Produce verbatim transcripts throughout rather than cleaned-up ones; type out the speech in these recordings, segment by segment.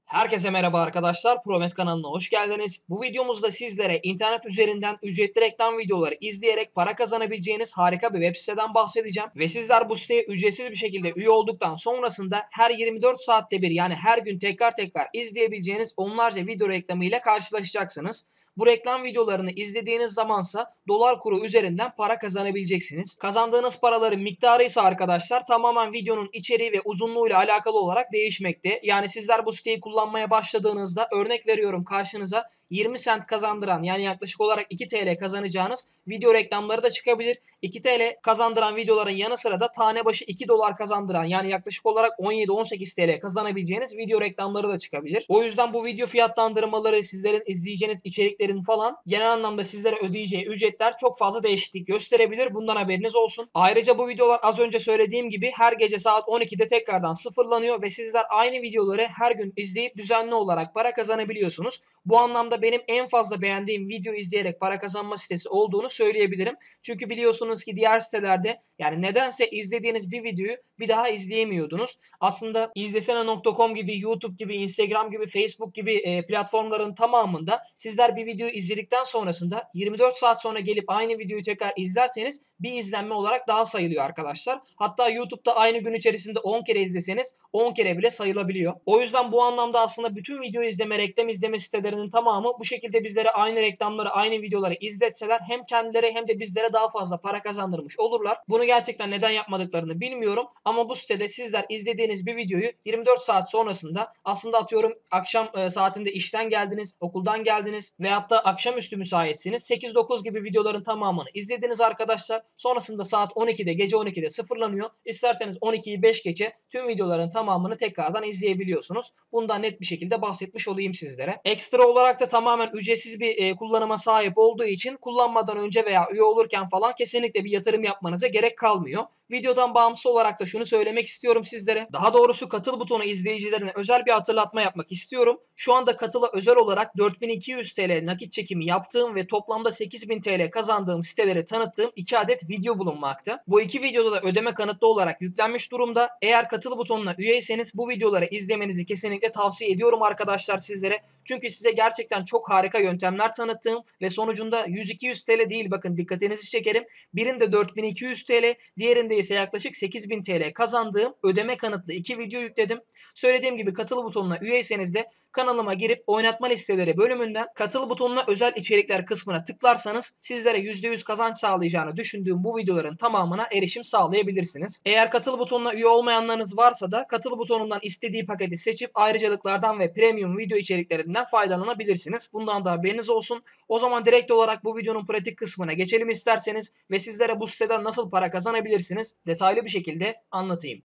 Herkese merhaba arkadaşlar. Promet kanalına hoş geldiniz. Bu videomuzda sizlere internet üzerinden ücretli reklam videoları izleyerek para kazanabileceğiniz harika bir web siteden bahsedeceğim. Ve sizler bu siteye ücretsiz bir şekilde üye olduktan sonrasında her yirmi dört saatte bir yani her gün tekrar tekrar izleyebileceğiniz onlarca video reklamı ile karşılaşacaksınız. Bu reklam videolarını izlediğiniz zamansa dolar kuru üzerinden para kazanabileceksiniz. Kazandığınız paraların miktarı ise arkadaşlar tamamen videonun içeriği ve uzunluğuyla alakalı olarak değişmekte. Yani sizler bu siteyi kullanmaya başladığınızda örnek veriyorum karşınıza yirmi sent kazandıran yani yaklaşık olarak iki TL kazanacağınız video reklamları da çıkabilir. iki TL kazandıran videoların yanı sıra da tane başı iki dolar kazandıran yani yaklaşık olarak on yedi on sekiz TL kazanabileceğiniz video reklamları da çıkabilir. O yüzden bu video fiyatlandırmaları sizlerin izleyeceğiniz içeriklerin falan genel anlamda sizlere ödeyeceği ücretler çok fazla değişiklik gösterebilir. Bundan haberiniz olsun. Ayrıca bu videolar az önce söylediğim gibi her gece saat on ikide tekrardan sıfırlanıyor ve sizler aynı videoları her gün izleyip düzenli olarak para kazanabiliyorsunuz. Bu anlamda benim en fazla beğendiğim video izleyerek para kazanma sitesi olduğunu söyleyebilirim. Çünkü biliyorsunuz ki diğer sitelerde yani nedense izlediğiniz bir videoyu bir daha izleyemiyordunuz. Aslında izlesene nokta com gibi, YouTube gibi, Instagram gibi, Facebook gibi e, platformların tamamında sizler bir videoyu izledikten sonrasında yirmi dört saat sonra gelip aynı videoyu tekrar izlerseniz bir izlenme olarak daha sayılıyor arkadaşlar. Hatta YouTube'da aynı gün içerisinde on kere izleseniz on kere bile sayılabiliyor. O yüzden bu anlamda aslında bütün video izleme, reklam izleme sitelerinin tamamı bu şekilde bizlere aynı reklamları, aynı videoları izletseler hem kendileri hem de bizlere daha fazla para kazandırmış olurlar. Bunu gerçekten neden yapmadıklarını bilmiyorum ama bu sitede sizler izlediğiniz bir videoyu yirmi dört saat sonrasında aslında atıyorum akşam e, saatinde işten geldiniz, okuldan geldiniz veyahut da akşamüstü müsaitsiniz. sekiz dokuz gibi videoların tamamını izlediniz arkadaşlar. Sonrasında saat on ikide, gece on ikide sıfırlanıyor. İsterseniz on ikiyi beş geçe tüm videoların tamamını tekrardan izleyebiliyorsunuz. Bundan net bir şekilde bahsetmiş olayım sizlere. Ekstra olarak da tamamen ücretsiz bir e, kullanıma sahip olduğu için kullanmadan önce veya üye olurken falan kesinlikle bir yatırım yapmanıza gerek kalmıyor. Videodan bağımsız olarak da şunu söylemek istiyorum sizlere. Daha doğrusu katıl butonu izleyicilerine özel bir hatırlatma yapmak istiyorum. Şu anda katıla özel olarak dört bin iki yüz TL nakit çekimi yaptığım ve toplamda sekiz bin TL kazandığım siteleri tanıttığım iki adet video bulunmakta. Bu iki videoda da ödeme kanıtlı olarak yüklenmiş durumda. Eğer katıl butonuna üyeyseniz bu videoları izlemenizi kesinlikle tavsiye ediyorum arkadaşlar sizlere. Çünkü size gerçekten çok harika yöntemler tanıttığım ve sonucunda yüz iki yüz TL değil bakın dikkatinizi çekerim. Birinde dört bin iki yüz TL, diğerinde ise yaklaşık sekiz bin TL kazandığım ödeme kanıtlı iki video yükledim. Söylediğim gibi katıl butonuna üyeyseniz de kanalıma girip oynatma listeleri bölümünden katıl butonuna özel içerikler kısmına tıklarsanız sizlere yüzde yüz kazanç sağlayacağını düşündüğüm bu videoların tamamına erişim sağlayabilirsiniz. Eğer katıl butonuna üye olmayanlarınız varsa da katıl butonundan istediği paketi seçip ayrıcalıklardan ve premium video içeriklerinden faydalanabilirsiniz. Bundan da haberiniz olsun. O zaman direkt olarak bu videonun pratik kısmına geçelim isterseniz ve sizlere bu siteden nasıl para kazanabilirsiniz detaylı bir şekilde anlatayım.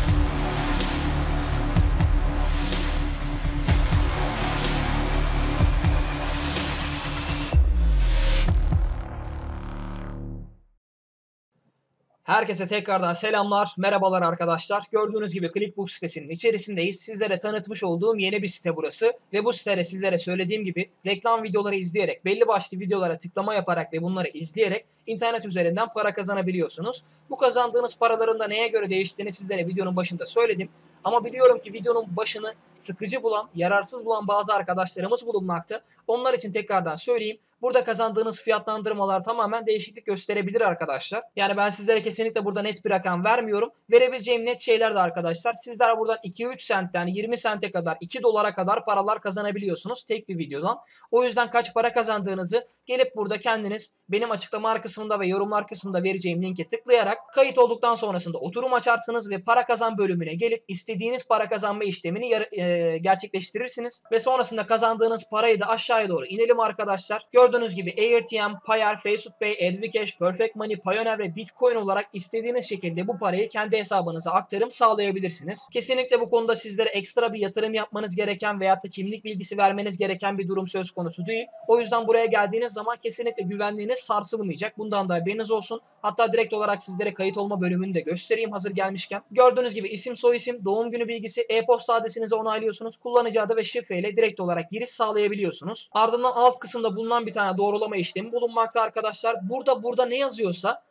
Herkese tekrardan selamlar, merhabalar arkadaşlar. Gördüğünüz gibi Clickbook sitesinin içerisindeyiz. Sizlere tanıtmış olduğum yeni bir site burası. Ve bu sitede sizlere söylediğim gibi reklam videoları izleyerek, belli başlı videolara tıklama yaparak ve bunları izleyerek internet üzerinden para kazanabiliyorsunuz. Bu kazandığınız paraların da neye göre değiştiğini sizlere videonun başında söyledim. Ama biliyorum ki videonun başını sıkıcı bulan, yararsız bulan bazı arkadaşlarımız bulunmakta. Onlar için tekrardan söyleyeyim. Burada kazandığınız fiyatlandırmalar tamamen değişiklik gösterebilir arkadaşlar. Yani ben sizlere kesinlikle burada net bir rakam vermiyorum. Verebileceğim net şeyler de arkadaşlar. Sizler buradan iki üç sentten yirmi sente kadar, iki dolara kadar paralar kazanabiliyorsunuz tek bir videodan. O yüzden kaç para kazandığınızı gelip burada kendiniz benim açıklama kısmında ve yorumlar kısmında vereceğim linke tıklayarak kayıt olduktan sonrasında oturum açarsınız ve para kazan bölümüne gelip istediğiniz para kazanma işlemini e, gerçekleştirirsiniz. Ve sonrasında kazandığınız parayı da aşağıya doğru inelim arkadaşlar. Gördüğünüz gibi A R T M, Payeer, Facebookpay, Advicash, Perfect Money, Payoneer ve Bitcoin olarak istediğiniz şekilde bu parayı kendi hesabınıza aktarım sağlayabilirsiniz. Kesinlikle bu konuda sizlere ekstra bir yatırım yapmanız gereken veyahut da kimlik bilgisi vermeniz gereken bir durum söz konusu değil. O yüzden buraya geldiğiniz zaman kesinlikle güvenliğiniz sarsılmayacak. Bundan da haberiniz olsun. Hatta direkt olarak sizlere kayıt olma bölümünü de göstereyim hazır gelmişken. Gördüğünüz gibi isim, soyisim, doğum günü bilgisi, e-posta adresinizi onaylıyorsunuz. Kullanıcı adı ve şifreyle direkt olarak giriş sağlayabiliyorsunuz. Ardından alt kısımda bulunan bir tane doğrulama işlemi bulunmakta arkadaşlar. Burada burada ne yazıyorsa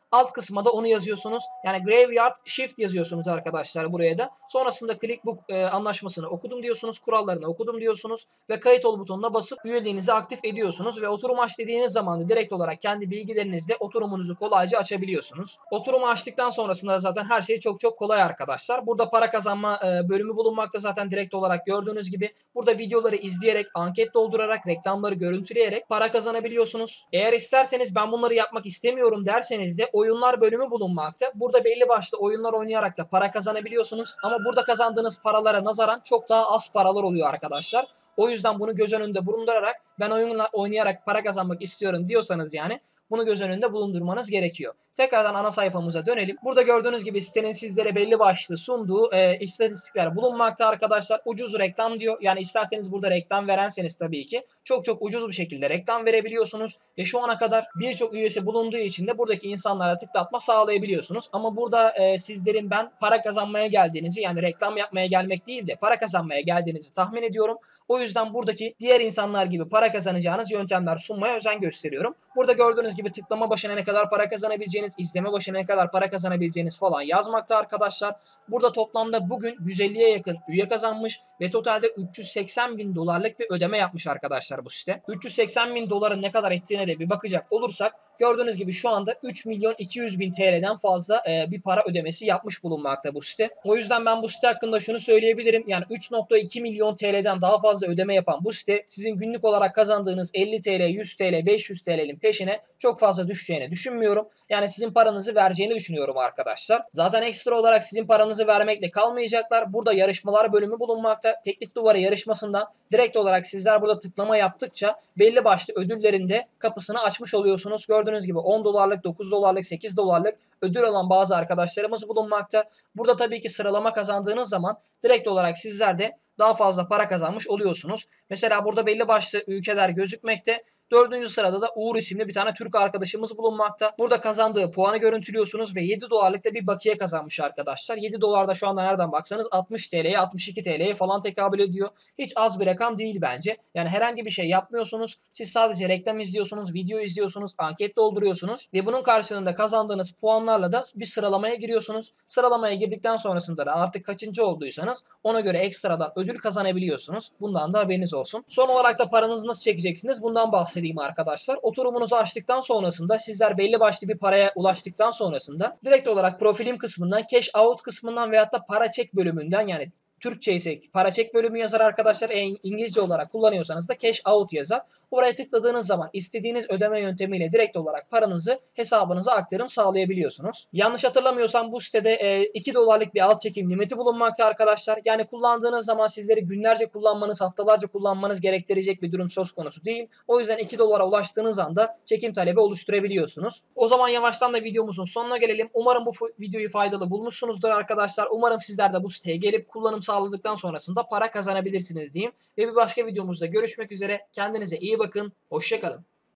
Alt kısma da onu yazıyorsunuz. Yani Graveyard Shift yazıyorsunuz arkadaşlar buraya da. Sonrasında Clickbook e, anlaşmasını okudum diyorsunuz. Kurallarını okudum diyorsunuz. Ve kayıt ol butonuna basıp üyeliğinizi aktif ediyorsunuz. Ve oturum aç dediğiniz zaman da direkt olarak kendi bilgilerinizle oturumunuzu kolayca açabiliyorsunuz. Oturumu açtıktan sonrasında zaten her şey çok çok kolay arkadaşlar. Burada para kazanma e, bölümü bulunmakta zaten direkt olarak gördüğünüz gibi. Burada videoları izleyerek, anket doldurarak, reklamları görüntüleyerek para kazanabiliyorsunuz. Eğer isterseniz ben bunları yapmak istemiyorum derseniz de oyunlar bölümü bulunmakta. Burada belli başlı oyunlar oynayarak da para kazanabiliyorsunuz. Ama burada kazandığınız paralara nazaran çok daha az paralar oluyor arkadaşlar. O yüzden bunu göz önünde bulundurarak ben oyunla oynayarak para kazanmak istiyorum diyorsanız yani bunu göz önünde bulundurmanız gerekiyor. Tekrardan ana sayfamıza dönelim. Burada gördüğünüz gibi sitenin sizlere belli başlı sunduğu e, istatistikler bulunmakta arkadaşlar. Ucuz reklam diyor. Yani isterseniz burada reklam verenseniz tabii ki çok çok ucuz bir şekilde reklam verebiliyorsunuz. Ve şu ana kadar birçok üyesi bulunduğu için de buradaki insanlara tıklatma sağlayabiliyorsunuz. Ama burada e, sizlerin ben para kazanmaya geldiğinizi, yani reklam yapmaya gelmek değil de para kazanmaya geldiğinizi tahmin ediyorum. O yüzden buradaki diğer insanlar gibi para kazanacağınız yöntemler sunmaya özen gösteriyorum. Burada gördüğünüz gibi tıklama başına ne kadar para kazanabileceğiniz, izleme başına ne kadar para kazanabileceğiniz falan yazmakta arkadaşlar. Burada toplamda bugün yüz elliye yakın üye kazanmış ve totalde üç yüz seksen bin dolarlık bir ödeme yapmış arkadaşlar bu site. üç yüz seksen bin doların ne kadar ettiğine de bir bakacak olursak gördüğünüz gibi şu anda üç milyon iki yüz bin T L'den fazla e, bir para ödemesi yapmış bulunmakta bu site. O yüzden ben bu site hakkında şunu söyleyebilirim. Yani üç nokta iki milyon T L'den daha fazla ödeme yapan bu site sizin günlük olarak kazandığınız elli T L, yüz T L, beş yüz T L'nin peşine çok fazla düşeceğini düşünmüyorum. Yani sizin paranızı vereceğini düşünüyorum arkadaşlar. Zaten ekstra olarak sizin paranızı vermekle kalmayacaklar. Burada yarışmalar bölümü bulunmakta. Teklif duvarı yarışmasından direkt olarak sizler burada tıklama yaptıkça belli başlı ödüllerin de kapısını açmış oluyorsunuz. Gördüğünüz gibi on dolarlık, dokuz dolarlık, sekiz dolarlık ödül alan bazı arkadaşlarımız bulunmakta. Burada tabii ki sıralama kazandığınız zaman direkt olarak sizler de daha fazla para kazanmış oluyorsunuz. Mesela burada belli başlı ülkeler gözükmekte. Dördüncü sırada da Uğur isimli bir tane Türk arkadaşımız bulunmakta. Burada kazandığı puanı görüntülüyorsunuz ve yedi dolarlık da bir bakiye kazanmış arkadaşlar. yedi dolar da şu anda nereden baksanız altmış T L'ye altmış iki T L'ye falan tekabül ediyor. Hiç az bir rakam değil bence. Yani herhangi bir şey yapmıyorsunuz. Siz sadece reklam izliyorsunuz, video izliyorsunuz, anket dolduruyorsunuz ve bunun karşılığında kazandığınız puanlarla da bir sıralamaya giriyorsunuz. Sıralamaya girdikten sonrasında da artık kaçıncı olduysanız ona göre ekstradan ödül kazanabiliyorsunuz. Bundan da haberiniz olsun. Son olarak da paranızı nasıl çekeceksiniz? Bundan bahsedeyim arkadaşlar. Oturumunuzu açtıktan sonrasında sizler belli başlı bir paraya ulaştıktan sonrasında direkt olarak profilim kısmından, cash out kısmından veyahut da para çek bölümünden, yani Türkçe ise para çek bölümü yazar arkadaşlar. Eğer İngilizce olarak kullanıyorsanız da cash out yazar. Oraya tıkladığınız zaman istediğiniz ödeme yöntemiyle direkt olarak paranızı hesabınıza aktarım sağlayabiliyorsunuz. Yanlış hatırlamıyorsam bu sitede iki dolarlık bir alt çekim limiti bulunmakta arkadaşlar. Yani kullandığınız zaman sizleri günlerce kullanmanız, haftalarca kullanmanız gerektirecek bir durum söz konusu değil. O yüzden iki dolara ulaştığınız anda çekim talebi oluşturabiliyorsunuz. O zaman yavaştan da videomuzun sonuna gelelim. Umarım bu videoyu faydalı bulmuşsunuzdur arkadaşlar. Umarım sizler de bu siteye gelip kullanım sağladıktan sonrasında para kazanabilirsiniz diyeyim. Ve bir başka videomuzda görüşmek üzere. Kendinize iyi bakın. Hoşça kalın.